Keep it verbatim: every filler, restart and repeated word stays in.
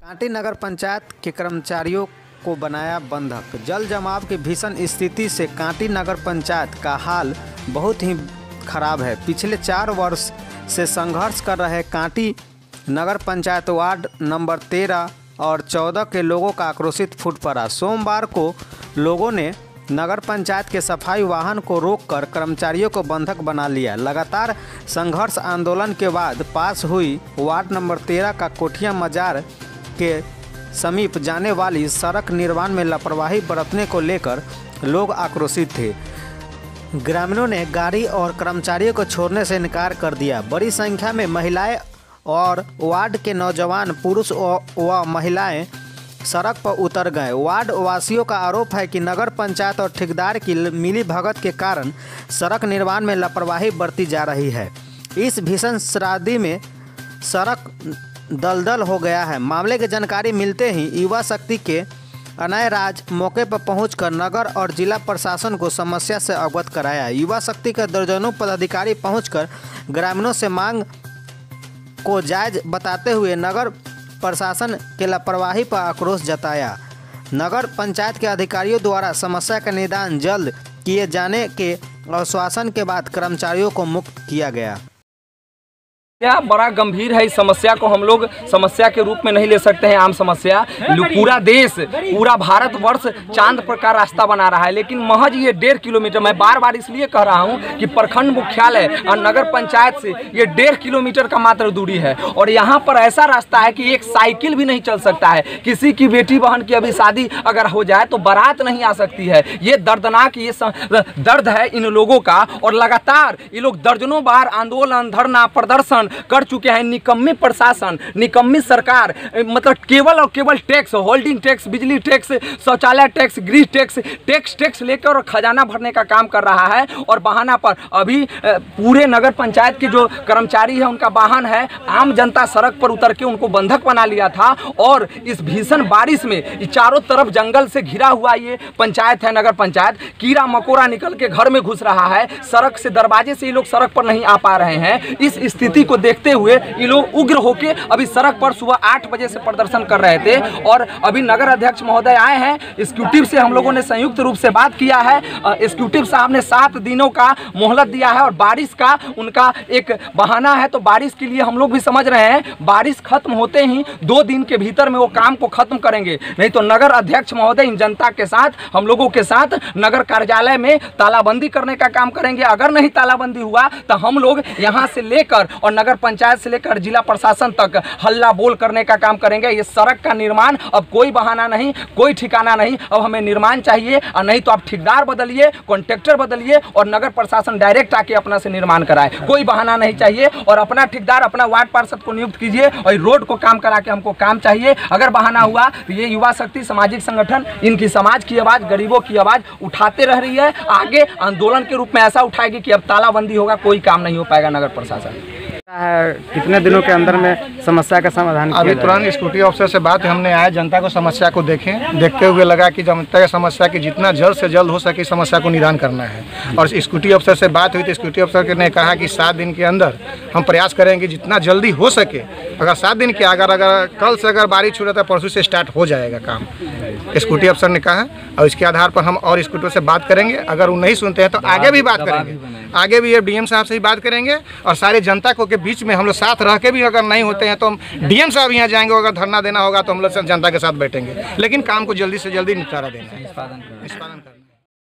कांटी नगर पंचायत के कर्मचारियों को बनाया बंधक। जल जमाव की भीषण स्थिति से कांटी नगर पंचायत का हाल बहुत ही खराब है। पिछले चार वर्ष से संघर्ष कर रहे कांटी नगर पंचायत वार्ड नंबर तेरह और चौदह के लोगों का आक्रोशित फूट पड़ा। सोमवार को लोगों ने नगर पंचायत के सफाई वाहन को रोककर कर्मचारियों को बंधक बना लिया। लगातार संघर्ष आंदोलन के बाद पास हुई वार्ड नंबर तेरह का कोठिया मजार के समीप जाने वाली सड़क निर्माण में लापरवाही बरतने को लेकर लोग आक्रोशित थे। ग्रामीणों ने गाड़ी और कर्मचारियों को छोड़ने से इनकार कर दिया। बड़ी संख्या में महिलाएं और वार्ड के नौजवान पुरुष व महिलाएं सड़क पर उतर गए। वार्ड वासियों का आरोप है कि नगर पंचायत और ठेकेदार की मिली भगत के कारण सड़क निर्माण में लापरवाही बरती जा रही है। इस भीषण श्राद्धी में सड़क दलदल हो गया है। मामले की जानकारी मिलते ही युवा शक्ति के अनय राज मौके पर पहुंचकर नगर और जिला प्रशासन को समस्या से अवगत कराया। युवा शक्ति के दर्जनों पदाधिकारी पहुंचकर ग्रामीणों से मांग को जायज बताते हुए नगर प्रशासन के लापरवाही पर आक्रोश जताया। नगर पंचायत के अधिकारियों द्वारा समस्या का निदान जल्द किए जाने के आश्वासन के बाद कर्मचारियों को मुक्त किया गया। क्या बड़ा गंभीर है। इस समस्या को हम लोग समस्या के रूप में नहीं ले सकते हैं। आम समस्या पूरा देश पूरा भारतवर्ष चांद पर का रास्ता बना रहा है, लेकिन महज ये डेढ़ किलोमीटर, मैं बार बार इसलिए कह रहा हूँ कि प्रखंड मुख्यालय और नगर पंचायत से ये डेढ़ किलोमीटर का मात्र दूरी है और यहाँ पर ऐसा रास्ता है कि एक साइकिल भी नहीं चल सकता है। किसी की बेटी बहन की अभी शादी अगर हो जाए तो बारात नहीं आ सकती है। ये दर्दनाक ये दर्द है इन लोगों का और लगातार ये लोग दर्जनों बार आंदोलन, धरना, प्रदर्शन कर चुके हैं। निकम्मी प्रशासन, निकम्मी सरकार, मतलब केवल और केवल टैक्स, होल्डिंग टैक्स, बिजली टैक्स, शौचालय टैक्स, गृह टैक्स, टैक्स टैक्स लेकर और खजाना भरने का काम कर रहा है। और बहाना पर अभी पूरे नगर पंचायत के जो कर्मचारी है उनका वाहन है, आम जनता सड़क पर उतर के उनको बंधक बना लिया था। और इस भीषण बारिश में चारों तरफ जंगल से घिरा हुआ ये पंचायत है, नगर पंचायत, कीड़ा मकोड़ा निकल के घर में घुस रहा है। सड़क से, दरवाजे से ये लोग सड़क पर नहीं आ पा रहे हैं। इस स्थिति को देखते हुए ये लोग उग्र होके अभी सड़क पर सुबह आठ बजे से प्रदर्शन कर रहे थे और अभी नगर अध्यक्ष महोदय आए हैं। एग्जीक्यूटिव से हम लोगों ने संयुक्त रूप से बात किया है। एग्जीक्यूटिव साहब ने सात दिनों का मोहलत दिया है और बारिश का उनका एक बहाना है, तो बारिश के लिए हम लोग भी समझ रहे हैं बारिश खत्म होते ही दो दिन के भीतर में वो काम को खत्म करेंगे। नहीं तो नगर अध्यक्ष महोदय इन जनता के साथ, हम लोगों के साथ नगर कार्यालय में तालाबंदी करने का काम करेंगे। अगर नहीं तालाबंदी हुआ तो हम लोग यहाँ से लेकर और नगर पंचायत से लेकर जिला प्रशासन तक हल्ला बोल करने का काम करेंगे। ये सड़क का निर्माण अब कोई बहाना नहीं, कोई ठिकाना नहीं। अब हमें निर्माण चाहिए और नहीं तो आप ठेकेदार बदलिए, कॉन्ट्रैक्टर बदलिए और नगर प्रशासन डायरेक्ट आके अपना से निर्माण कराए। कोई बहाना नहीं चाहिए और अपना ठेकेदार, अपना वार्ड पार्षद को नियुक्त कीजिए और रोड को काम करा के हमको काम चाहिए। अगर बहाना हुआ तो ये युवा शक्ति सामाजिक संगठन इनकी समाज की आवाज़, गरीबों की आवाज़ उठाते रह रही है। आगे आंदोलन के रूप में ऐसा उठाएगी कि अब तालाबंदी होगा, कोई काम नहीं हो पाएगा। नगर प्रशासन है कितने दिनों के अंदर में समस्या का समाधान किया? अभी तुरंत स्कूटी ऑफिसर से बात हमने आया, जनता को समस्या को देखें, देखते हुए लगा कि जनता की समस्या की जितना जल्द से जल्द हो सके समस्या को निदान करना है। और स्कूटी ऑफिसर से बात हुई तो स्कूटी ऑफिसर ने कहा कि सात दिन के अंदर हम प्रयास करेंगे जितना जल्दी हो सके। अगर सात दिन के अगर अगर कल से अगर बारिश छूटा तो परसों से स्टार्ट हो जाएगा काम, स्कूटी ऑफिसर ने कहा। और इसके आधार पर हम और स्कूटी से बात करेंगे। अगर वो नहीं सुनते हैं तो आगे भी बात करेंगे, आगे भी ये डीएम साहब से ही बात करेंगे और सारे जनता को के बीच में हम लोग साथ रह के भी अगर नहीं होते हैं तो हम डीएम साहब यहाँ जाएंगे। अगर धरना देना होगा तो हम लोग जनता के साथ बैठेंगे, लेकिन काम को जल्दी से जल्दी निपटारा देना है, निष्पादन करना।